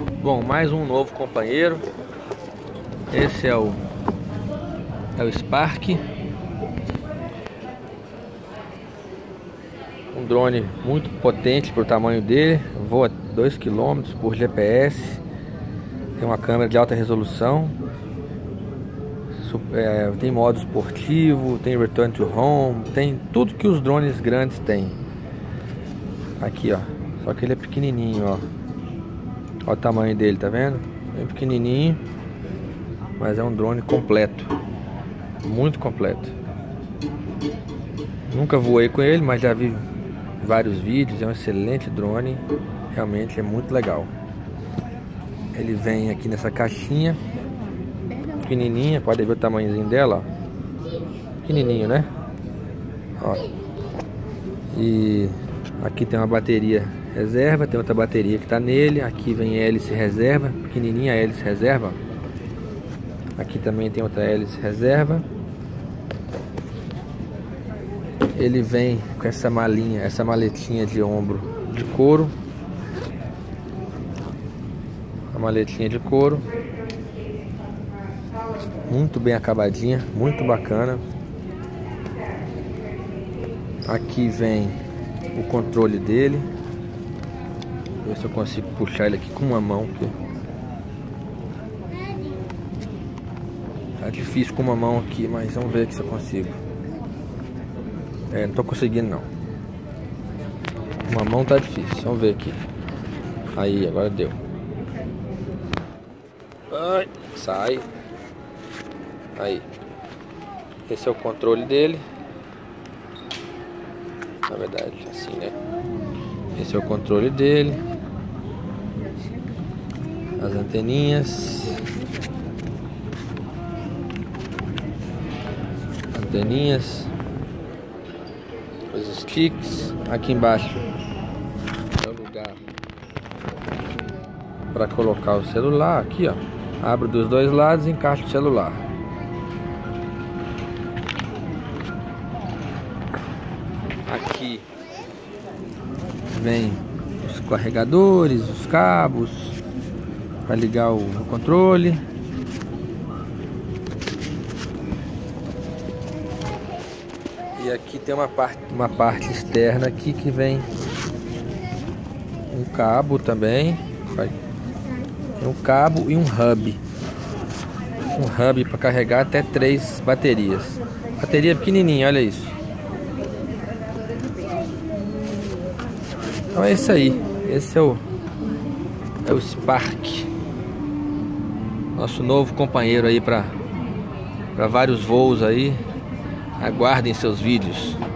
Bom, mais um novo companheiro. Esse é o Spark. Um drone muito potente para o tamanho dele. Voa 2 km por GPS. Tem uma câmera de alta resolução. Tem modo esportivo, tem return to home, tem tudo que os drones grandes têm. Aqui, ó. Só que ele é pequenininho, ó. Olha o tamanho dele, tá vendo? Bem pequenininho, mas é um drone completo, muito completo. Nunca voei com ele, mas já vi vários vídeos. É um excelente drone, realmente é muito legal. Ele vem aqui nessa caixinha pequenininha, pode ver o tamanhozinho dela, ó. Pequenininho, né? Ó. E aqui tem uma bateria reserva, tem outra bateria que está nele. Aqui vem hélice reserva, pequenininha hélice reserva. Aqui também tem outra hélice reserva. Ele vem com essa malinha, essa maletinha de ombro de couro. A maletinha de couro, muito bem acabadinha, muito bacana. Aqui vem o controle dele. Ver se eu consigo puxar ele aqui com uma mão. Tá difícil com uma mão aqui, mas vamos ver se eu consigo. Não tô conseguindo não. Uma mão tá difícil, vamos ver aqui. Aí, agora deu. Ai, sai. Aí. Esse é o controle dele. Na verdade, assim, né? Esse é o controle dele. As anteninhas. Os sticks. Aqui embaixo é o lugar para colocar o celular. Aqui, ó. Abre dos dois lados e encaixa o celular. Aqui vem os carregadores, os cabos para ligar o controle. E aqui tem uma parte externa aqui que vem um cabo também. Tem um cabo e um hub. Um hub para carregar até 3 baterias. Bateria pequenininha, olha isso. Então é isso aí. Esse é o Spark. Nosso novo companheiro aí para vários voos aí. Aguardem seus vídeos.